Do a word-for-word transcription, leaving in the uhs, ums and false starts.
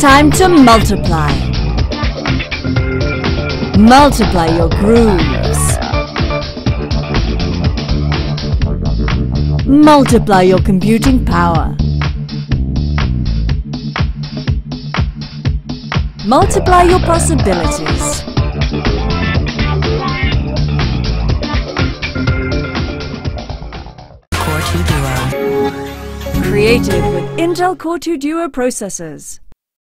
time to multiply. Multiply your grooves. Multiply your computing power. Multiply your possibilities. Core two Duo. Created with Intel Core two Duo processors.